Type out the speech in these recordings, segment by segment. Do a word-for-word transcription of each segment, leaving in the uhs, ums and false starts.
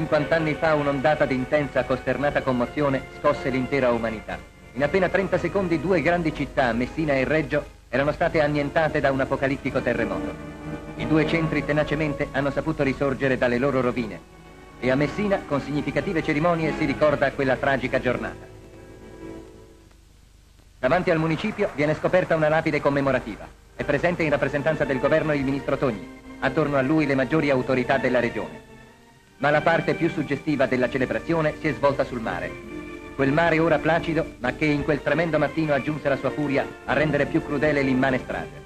cinquanta anni fa un'ondata di intensa, costernata commozione scosse l'intera umanità. In appena trenta secondi due grandi città, Messina e Reggio, erano state annientate da un apocalittico terremoto. I due centri tenacemente hanno saputo risorgere dalle loro rovine e a Messina, con significative cerimonie, si ricorda quella tragica giornata. Davanti al municipio viene scoperta una lapide commemorativa. È presente in rappresentanza del governo il ministro Togni, attorno a lui le maggiori autorità della regione. Ma la parte più suggestiva della celebrazione si è svolta sul mare. Quel mare ora placido, ma che in quel tremendo mattino aggiunse la sua furia a rendere più crudele l'immane strage.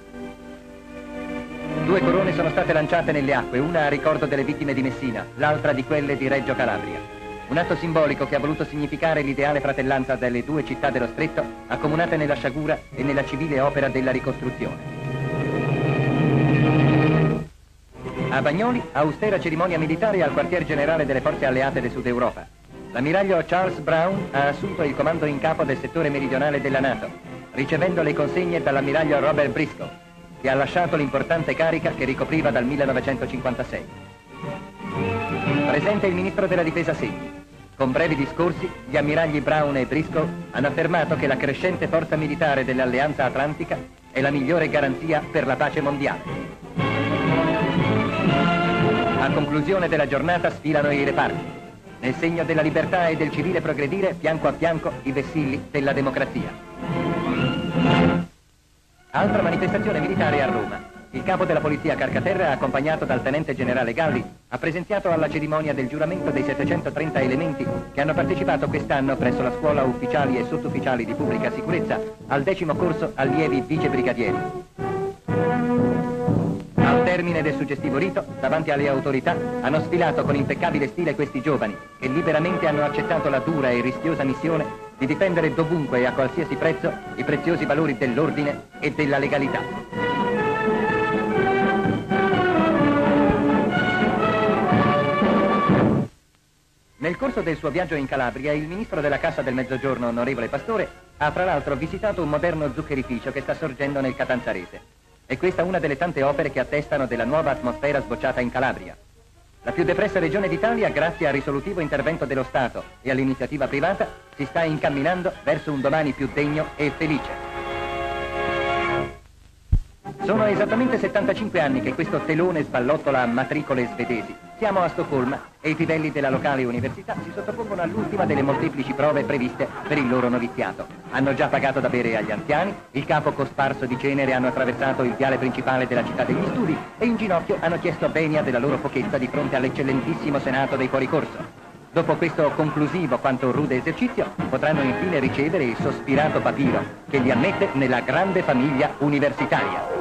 Due corone sono state lanciate nelle acque, una a ricordo delle vittime di Messina, l'altra di quelle di Reggio Calabria. Un atto simbolico che ha voluto significare l'ideale fratellanza delle due città dello stretto, accomunate nella sciagura e nella civile opera della ricostruzione. A Bagnoli, austera cerimonia militare al quartier generale delle forze alleate del Sud Europa. L'ammiraglio Charles Brown ha assunto il comando in capo del settore meridionale della NATO, ricevendo le consegne dall'ammiraglio Robert Briscoe, che ha lasciato l'importante carica che ricopriva dal millenovecentocinquantasei. Presente il ministro della difesa Segni. Con brevi discorsi, gli ammiragli Brown e Briscoe hanno affermato che la crescente forza militare dell'Alleanza Atlantica è la migliore garanzia per la pace mondiale. A conclusione della giornata sfilano i reparti, nel segno della libertà e del civile progredire, fianco a fianco i vessilli della democrazia. Altra manifestazione militare a Roma. Il capo della polizia Carcaterra, accompagnato dal tenente generale Galli, ha presenziato alla cerimonia del giuramento dei settecentotrenta elementi che hanno partecipato quest'anno presso la scuola ufficiali e sottufficiali di pubblica sicurezza al decimo corso allievi vicebrigadieri. Al termine del suggestivo rito, davanti alle autorità, hanno sfilato con impeccabile stile questi giovani che liberamente hanno accettato la dura e rischiosa missione di difendere dovunque e a qualsiasi prezzo i preziosi valori dell'ordine e della legalità. Nel corso del suo viaggio in Calabria, il ministro della Cassa del Mezzogiorno, onorevole Pastore, ha fra l'altro visitato un moderno zuccherificio che sta sorgendo nel Catanzarese. E questa è una delle tante opere che attestano della nuova atmosfera sbocciata in Calabria. La più depressa regione d'Italia, grazie al risolutivo intervento dello Stato e all'iniziativa privata, si sta incamminando verso un domani più degno e felice. Sono esattamente settantacinque anni che questo telone sballottola a matricole svedesi. Siamo a Stoccolma e i pivelli della locale università si sottopongono all'ultima delle molteplici prove previste per il loro noviziato. Hanno già pagato da bere agli anziani, il capo cosparso di cenere hanno attraversato il viale principale della città degli studi e in ginocchio hanno chiesto venia della loro pochezza di fronte all'eccellentissimo Senato dei fuoricorso. Dopo questo conclusivo quanto rude esercizio, potranno infine ricevere il sospirato papiro che li ammette nella grande famiglia universitaria.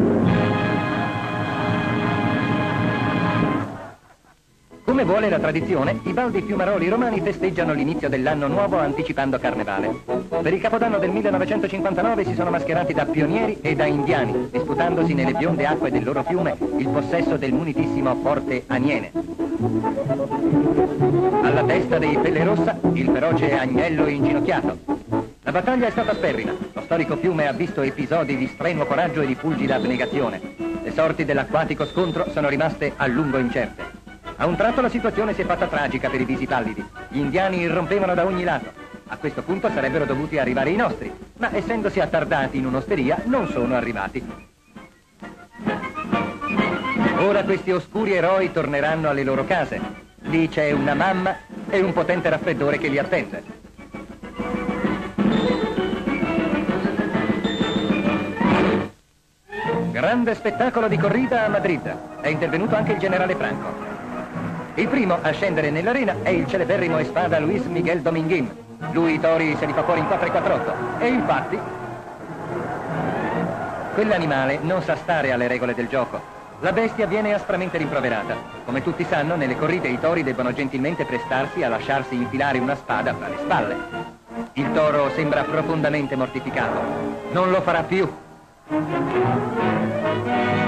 Come vuole la tradizione, i baldi fiumaroli romani festeggiano l'inizio dell'anno nuovo anticipando Carnevale. Per il Capodanno del millenovecentocinquantanove si sono mascherati da pionieri e da indiani, disputandosi nelle bionde acque del loro fiume il possesso del munitissimo Forte Aniene. Alla testa dei Pelle Rossa, il feroce agnello inginocchiato. La battaglia è stata sperrina. Lo storico fiume ha visto episodi di strenuo coraggio e di fulgida abnegazione. Le sorti dell'acquatico scontro sono rimaste a lungo incerte. A un tratto la situazione si è fatta tragica per i visi pallidi. Gli indiani irrompevano da ogni lato. A questo punto sarebbero dovuti arrivare i nostri, ma essendosi attardati in un'osteria non sono arrivati. Ora questi oscuri eroi torneranno alle loro case. Lì c'è una mamma e un potente raffreddore che li attende. Grande spettacolo di corrida a Madrid. È intervenuto anche il generale Franco. Il primo a scendere nell'arena è il celeberrimo espada Luis Miguel Dominguín. Lui i tori se li fa fuori in quattro e quarantotto. E infatti, quell'animale non sa stare alle regole del gioco. La bestia viene aspramente rimproverata. Come tutti sanno, nelle corride i tori debbono gentilmente prestarsi a lasciarsi infilare una spada fra le spalle. Il toro sembra profondamente mortificato. Non lo farà più.